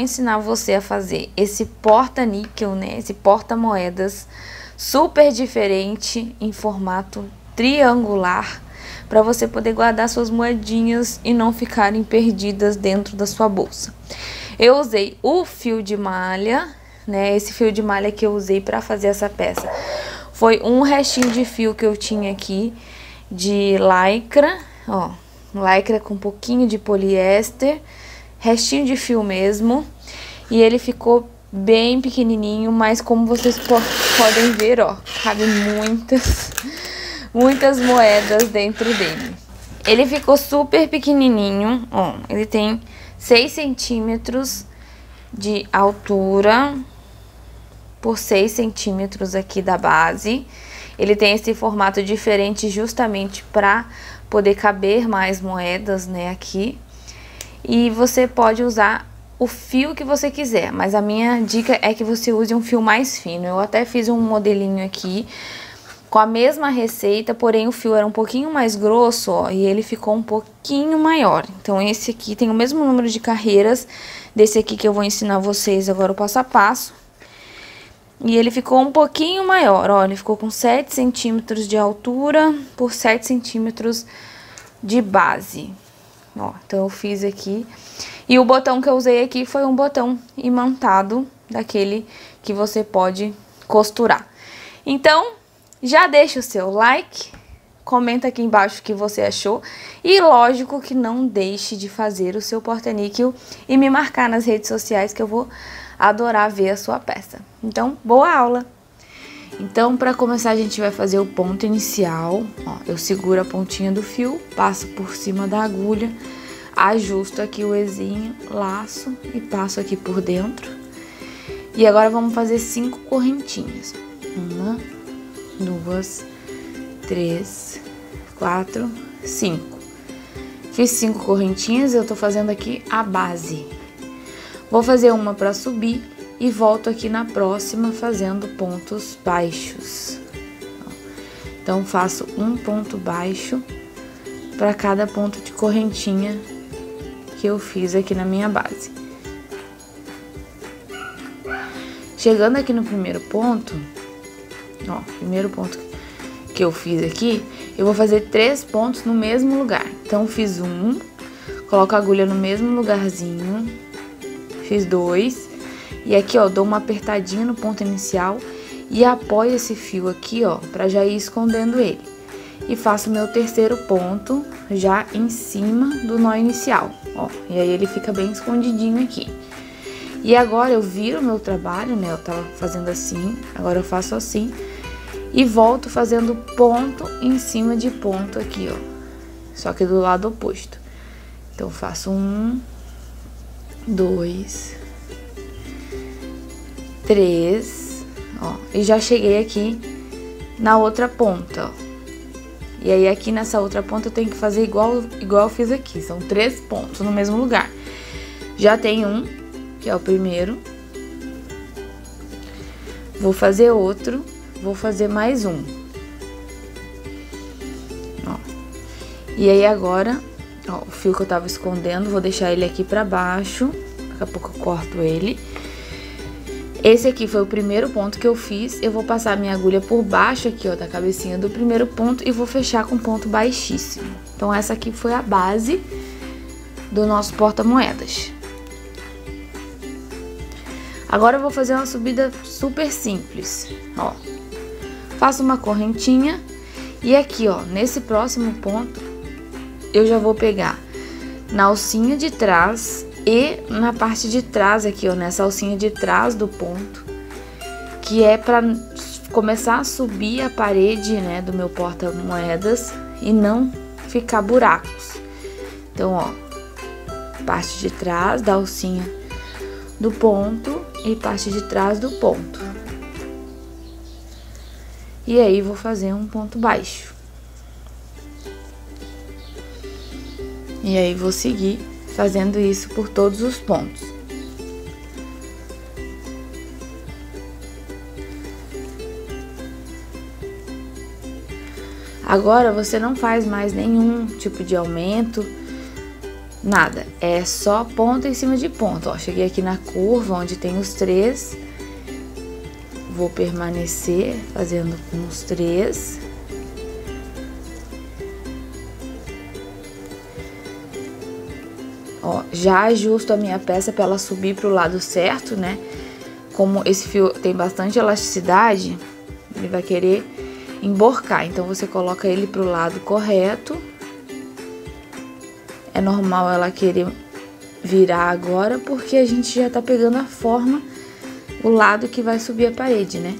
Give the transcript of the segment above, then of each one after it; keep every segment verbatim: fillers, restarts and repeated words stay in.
ensinar você a fazer esse porta-níquel, né? Esse porta-moedas super diferente em formato triangular, para você poder guardar suas moedinhas e não ficarem perdidas dentro da sua bolsa. Eu usei o fio de malha, né? Esse fio de malha que eu usei para fazer essa peça foi um restinho de fio que eu tinha aqui de lycra, ó, lycra com um pouquinho de poliéster, restinho de fio mesmo, e ele ficou bem pequenininho, mas como vocês po podem ver, ó, cabe muitas, muitas moedas dentro dele. Ele ficou super pequenininho, ó, ele tem seis centímetros de altura por seis centímetros aqui da base. Ele tem esse formato diferente justamente para poder caber mais moedas, né, aqui. E você pode usar o fio que você quiser, mas a minha dica é que você use um fio mais fino. Eu até fiz um modelinho aqui com a mesma receita, porém o fio era um pouquinho mais grosso, ó, e ele ficou um pouquinho maior. Então esse aqui tem o mesmo número de carreiras desse aqui que eu vou ensinar vocês agora o passo a passo. E ele ficou um pouquinho maior, ó, ele ficou com sete centímetros de altura por sete centímetros de base. Ó, então eu fiz aqui. E o botão que eu usei aqui foi um botão imantado, daquele que você pode costurar. Então, já deixa o seu like, comenta aqui embaixo o que você achou. E lógico que não deixe de fazer o seu porta-níquel e me marcar nas redes sociais que eu vou adorar ver a sua peça. Então, boa aula! Então, para começar, a gente vai fazer o ponto inicial. Ó, eu seguro a pontinha do fio, passo por cima da agulha, ajusto aqui o ezinho, laço e passo aqui por dentro. E agora vamos fazer cinco correntinhas. Uma, duas, três, quatro, cinco. Fiz cinco correntinhas, eu tô fazendo aqui a base. Vou fazer uma para subir e volto aqui na próxima fazendo pontos baixos. Então, faço um ponto baixo para cada ponto de correntinha que eu fiz aqui na minha base. Chegando aqui no primeiro ponto, ó, primeiro ponto que eu fiz aqui, eu vou fazer três pontos no mesmo lugar. Então, fiz um, coloco a agulha no mesmo lugarzinho, fiz dois, e aqui, ó, dou uma apertadinha no ponto inicial e apoio esse fio aqui, ó, pra já ir escondendo ele. E faço meu terceiro ponto já em cima do nó inicial, ó, e aí ele fica bem escondidinho aqui. E agora eu viro o meu trabalho, né, eu tava fazendo assim, agora eu faço assim, e volto fazendo ponto em cima de ponto aqui, ó, só que do lado oposto. Então, faço um, dois, três, ó, e já cheguei aqui na outra ponta, ó. E aí, aqui nessa outra ponta eu tenho que fazer igual, igual eu fiz aqui, são três pontos no mesmo lugar. Já tem um, que é o primeiro. Vou fazer outro, vou fazer mais um. Ó. E aí, agora, ó, o fio que eu tava escondendo, vou deixar ele aqui pra baixo, daqui a pouco eu corto ele. Esse aqui foi o primeiro ponto que eu fiz, eu vou passar a minha agulha por baixo aqui, ó, da cabecinha do primeiro ponto e vou fechar com ponto baixíssimo. Então, essa aqui foi a base do nosso porta-moedas. Agora eu vou fazer uma subida super simples, ó. Faço uma correntinha e aqui, ó, nesse próximo ponto, eu já vou pegar na alcinha de trás e na parte de trás aqui, ó, nessa alcinha de trás do ponto, que é pra começar a subir a parede, né, do meu porta-moedas e não ficar buracos. Então, ó, parte de trás da alcinha do ponto e parte de trás do ponto. E aí, vou fazer um ponto baixo. E aí, vou seguir fazendo isso por todos os pontos. Agora, você não faz mais nenhum tipo de aumento, nada, é só ponta em cima de ponta, ó. Cheguei aqui na curva onde tem os três, vou permanecer fazendo com os três. Ó, já ajusto a minha peça para ela subir pro lado certo, né? Como esse fio tem bastante elasticidade, ele vai querer emborcar, então você coloca ele pro lado correto. É normal ela querer virar agora, porque a gente já tá pegando a forma, o lado que vai subir a parede, né?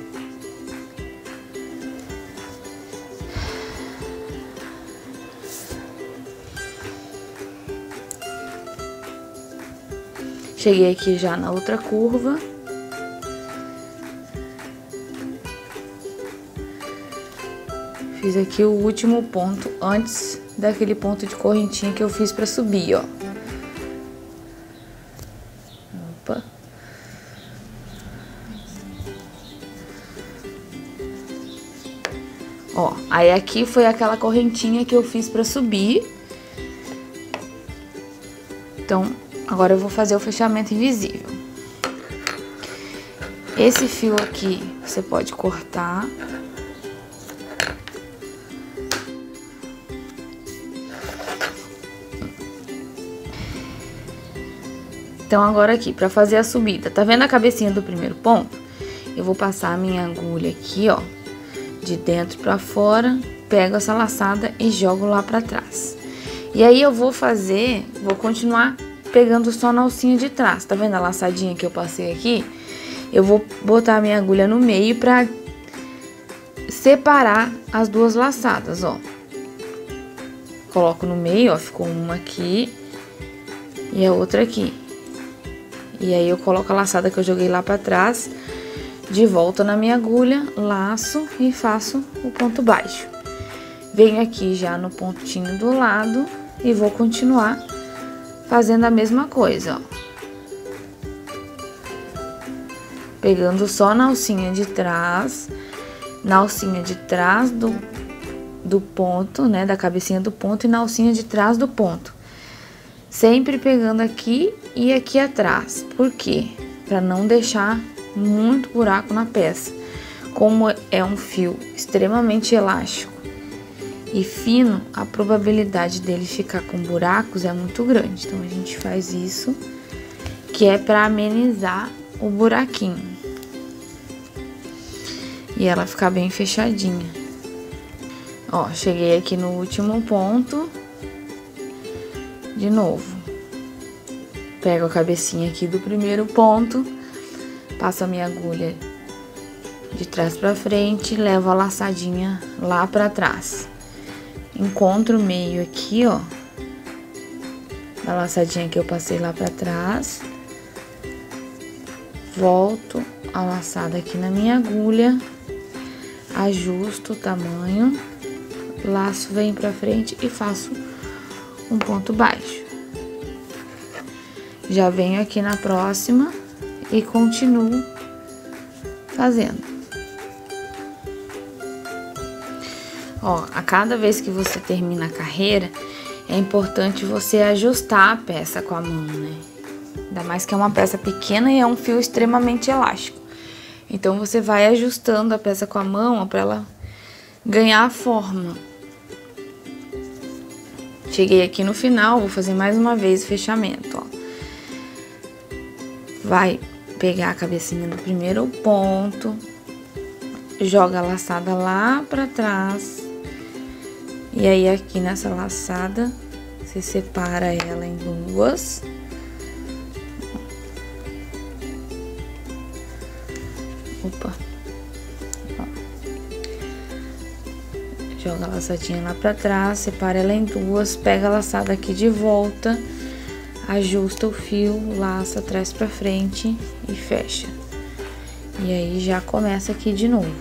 Cheguei aqui já na outra curva. Fiz aqui o último ponto antes daquele ponto de correntinha que eu fiz pra subir, ó. Opa. Ó, aí aqui foi aquela correntinha que eu fiz pra subir. Então, agora eu vou fazer o fechamento invisível. Esse fio aqui você pode cortar. Então, agora aqui, pra fazer a subida, tá vendo a cabecinha do primeiro ponto? Eu vou passar a minha agulha aqui, ó, de dentro pra fora, pego essa laçada e jogo lá pra trás. E aí, eu vou fazer, vou continuar pegando só na alcinha de trás. Tá vendo a laçadinha que eu passei aqui? Eu vou botar a minha agulha no meio pra separar as duas laçadas, ó. Coloco no meio, ó, ficou uma aqui e a outra aqui. E aí, eu coloco a laçada que eu joguei lá pra trás, de volta na minha agulha, laço e faço o ponto baixo. Venho aqui já no pontinho do lado e vou continuar fazendo a mesma coisa, ó. Pegando só na alcinha de trás, na alcinha de trás do, do ponto, né, da cabecinha do ponto e na alcinha de trás do ponto. Sempre pegando aqui e aqui atrás. Por quê? Pra não deixar muito buraco na peça. Como é um fio extremamente elástico e fino, a probabilidade dele ficar com buracos é muito grande. Então, a gente faz isso, que é pra amenizar o buraquinho. E ela ficar bem fechadinha. Ó, cheguei aqui no último ponto. De novo, pego a cabecinha aqui do primeiro ponto, passo a minha agulha de trás pra frente, levo a laçadinha lá pra trás. Encontro o meio aqui, ó, da laçadinha que eu passei lá pra trás. Volto a laçada aqui na minha agulha, ajusto o tamanho, laço, venho pra frente e faço um ponto baixo. Já venho aqui na próxima e continuo fazendo. Ó, a cada vez que você termina a carreira, é importante você ajustar a peça com a mão, né? Ainda mais que é uma peça pequena e é um fio extremamente elástico. Então, você vai ajustando a peça com a mão, ó, pra ela ganhar a forma. Cheguei aqui no final, vou fazer mais uma vez o fechamento, ó. Vai pegar a cabecinha do primeiro ponto, joga a laçada lá pra trás. E aí, aqui nessa laçada, você separa ela em duas. Opa. Ó. Joga a laçadinha lá pra trás, separa ela em duas, pega a laçada aqui de volta, ajusta o fio, laça atrás pra frente e fecha. E aí, já começa aqui de novo.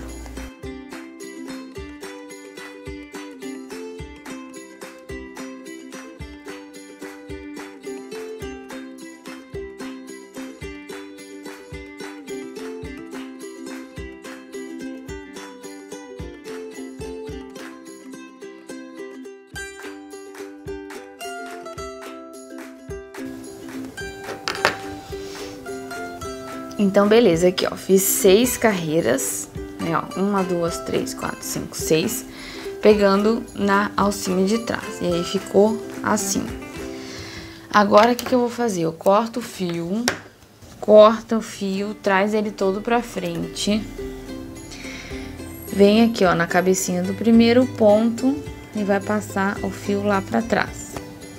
Então, beleza, aqui, ó, fiz seis carreiras, né, ó, uma, duas, três, quatro, cinco, seis, pegando na alcinha de trás, e aí ficou assim. Agora, o que que eu vou fazer? Eu corto o fio, corta o fio, traz ele todo pra frente, vem aqui, ó, na cabecinha do primeiro ponto e vai passar o fio lá pra trás.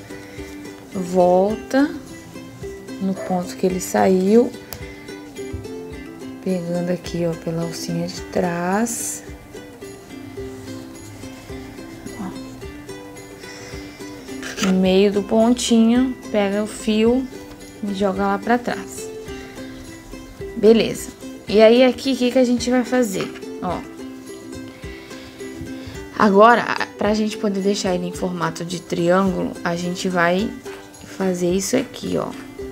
Volta no ponto que ele saiu, pegando aqui, ó, pela alcinha de trás. Ó. No meio do pontinho, pega o fio e joga lá pra trás. Beleza. E aí, aqui, o que que a gente vai fazer? Ó. Agora, pra gente poder deixar ele em formato de triângulo, a gente vai fazer isso aqui, ó.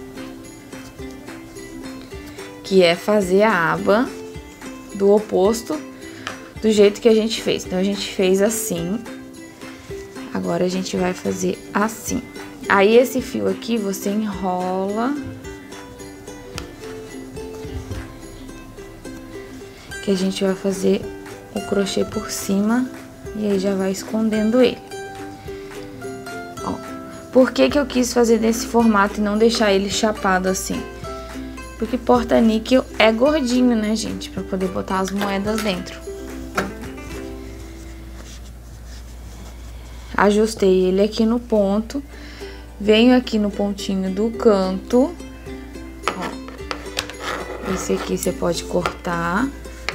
Que é fazer a aba do oposto do jeito que a gente fez. Então, a gente fez assim. Agora, a gente vai fazer assim. Aí, esse fio aqui, você enrola. Que a gente vai fazer o crochê por cima. E aí, já vai escondendo ele. Ó. Por que que eu quis fazer desse formato e não deixar ele chapado assim? Porque porta-níquel é gordinho, né, gente? Pra poder botar as moedas dentro. Ajustei ele aqui no ponto. Venho aqui no pontinho do canto. Ó. Esse aqui você pode cortar.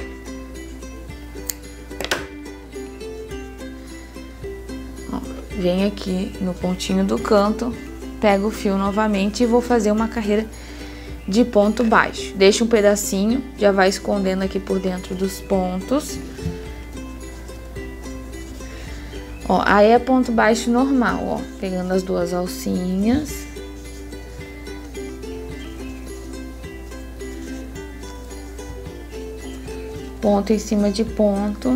Ó. Venho aqui no pontinho do canto. Pego o fio novamente e vou fazer uma carreira de ponto baixo. Deixa um pedacinho, já vai escondendo aqui por dentro dos pontos. Ó, aí é ponto baixo normal, ó. Pegando as duas alcinhas. Ponto em cima de ponto.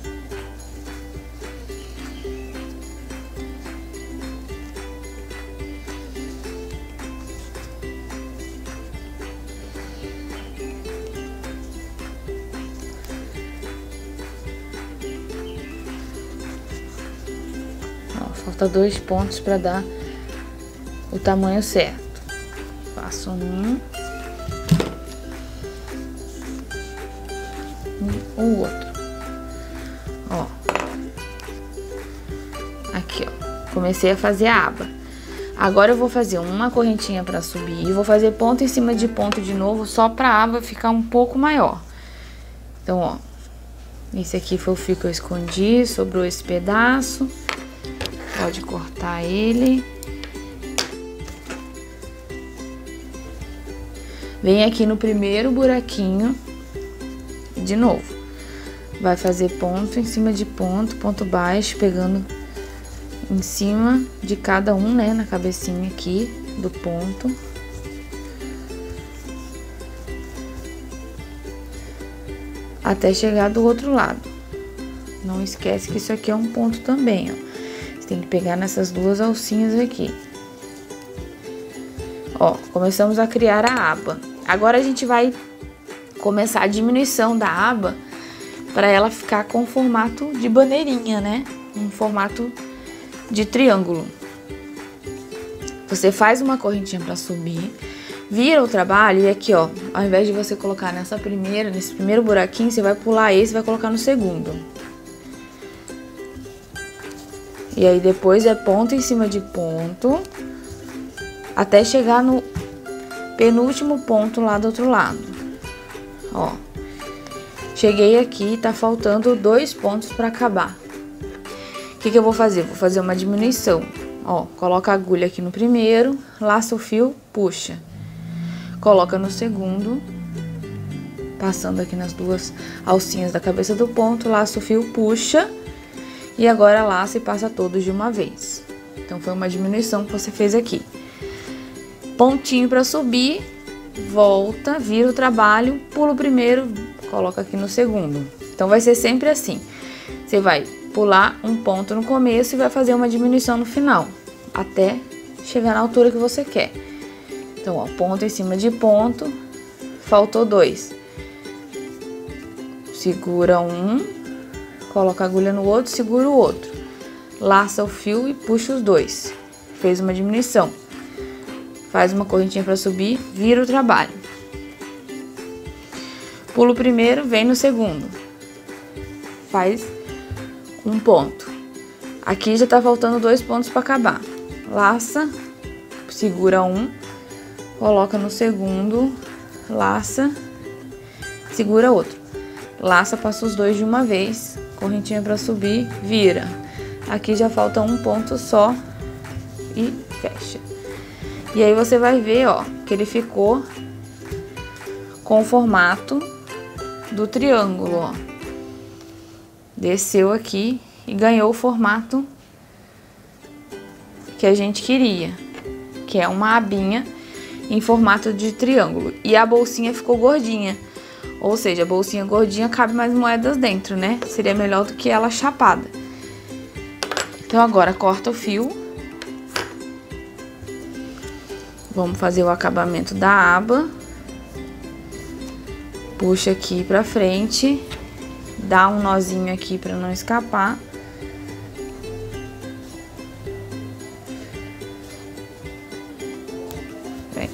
Falta dois pontos para dar o tamanho certo. Faço um. E o outro. Ó. Aqui, ó. Comecei a fazer a aba. Agora eu vou fazer uma correntinha para subir e vou fazer ponto em cima de ponto de novo, só para a aba ficar um pouco maior. Então, ó. Esse aqui foi o fio que eu escondi, sobrou esse pedaço. Pode cortar ele. Vem aqui no primeiro buraquinho. De novo. Vai fazer ponto em cima de ponto, ponto baixo, pegando em cima de cada um, né? Na cabecinha aqui do ponto. Até chegar do outro lado. Não esquece que isso aqui é um ponto também, ó. Tem que pegar nessas duas alcinhas aqui. Ó, começamos a criar a aba. Agora a gente vai começar a diminuição da aba para ela ficar com formato de bandeirinha, né? Um formato de triângulo. Você faz uma correntinha para subir, vira o trabalho e aqui, ó, ao invés de você colocar nessa primeira, nesse primeiro buraquinho, você vai pular esse e vai colocar no segundo. E aí, depois é ponto em cima de ponto, até chegar no penúltimo ponto lá do outro lado. Ó, cheguei aqui, tá faltando dois pontos pra acabar. O que que eu vou fazer? Vou fazer uma diminuição. Ó, coloca a agulha aqui no primeiro, laça o fio, puxa. Coloca no segundo, passando aqui nas duas alcinhas da cabeça do ponto, laça o fio, puxa. E agora laça e passa todos de uma vez. Então, foi uma diminuição que você fez aqui. Pontinho para subir, volta, vira o trabalho, pula o primeiro, coloca aqui no segundo. Então, vai ser sempre assim. Você vai pular um ponto no começo e vai fazer uma diminuição no final, até chegar na altura que você quer. Então, ó, ponto em cima de ponto, faltou dois. Segura um, coloca a agulha no outro, segura o outro. Laça o fio e puxa os dois. Fez uma diminuição. Faz uma correntinha para subir, vira o trabalho. Pula o primeiro, vem no segundo. Faz um ponto. Aqui já tá faltando dois pontos para acabar. Laça, segura um, coloca no segundo, laça, segura outro. Laça, passa os dois de uma vez, correntinha para subir, vira. Aqui já falta um ponto só e fecha. E aí você vai ver, ó, que ele ficou com o formato do triângulo, ó. Desceu aqui e ganhou o formato que a gente queria, que é uma abinha em formato de triângulo. E a bolsinha ficou gordinha, ou seja, a bolsinha gordinha cabe mais moedas dentro, né? Seria melhor do que ela chapada. Então agora corta o fio. Vamos fazer o acabamento da aba. Puxa aqui pra frente, dá um nozinho aqui pra não escapar. Vem.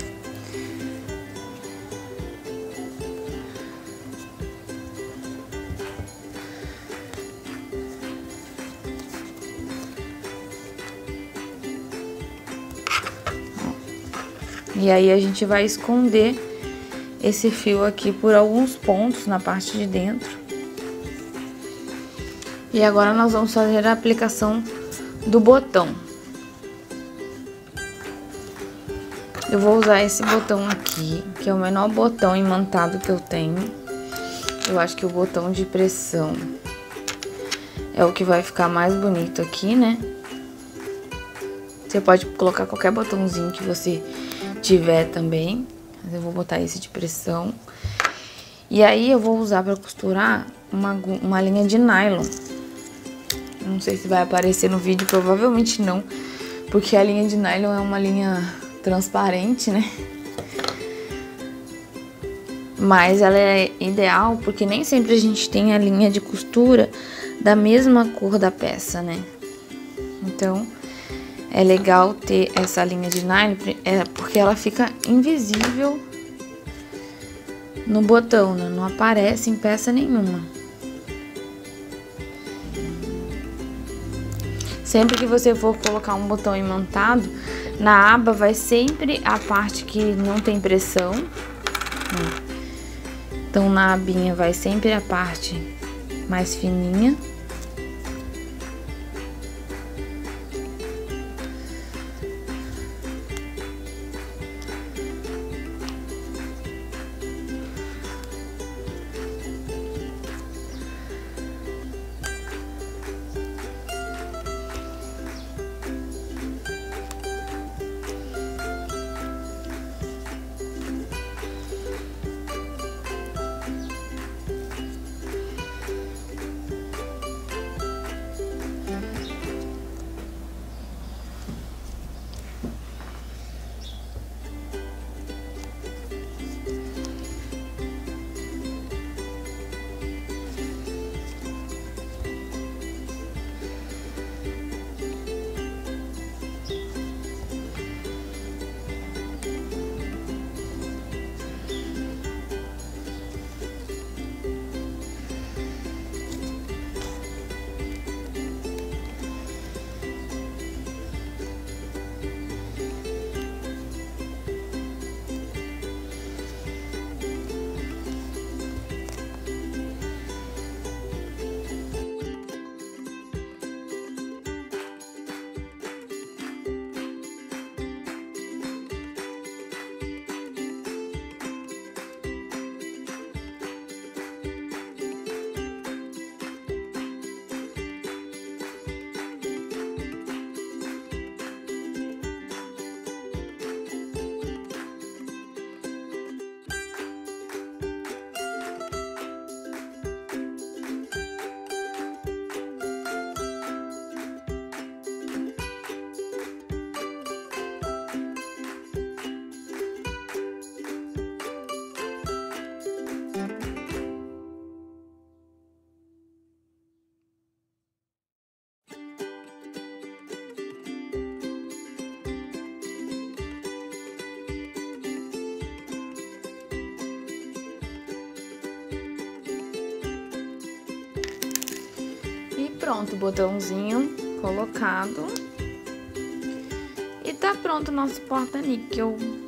E aí a gente vai esconder esse fio aqui por alguns pontos na parte de dentro. E agora nós vamos fazer a aplicação do botão. Eu vou usar esse botão aqui, que é o menor botão imantado que eu tenho. Eu acho que o botão de pressão é o que vai ficar mais bonito aqui, né? Você pode colocar qualquer botãozinho que você tiver também. Mas eu vou botar esse de pressão. E aí eu vou usar para costurar uma, uma linha de nylon. Não sei se vai aparecer no vídeo, provavelmente não, porque a linha de nylon é uma linha transparente, né? Mas ela é ideal porque nem sempre a gente tem a linha de costura da mesma cor da peça, né? Então é legal ter essa linha de nylon, é, porque ela fica invisível no botão, né? Não aparece em peça nenhuma. Sempre que você for colocar um botão imantado, na aba vai sempre a parte que não tem pressão. Então na abinha vai sempre a parte mais fininha. pronto, o botãozinho colocado. E tá pronto o nosso porta-níquel.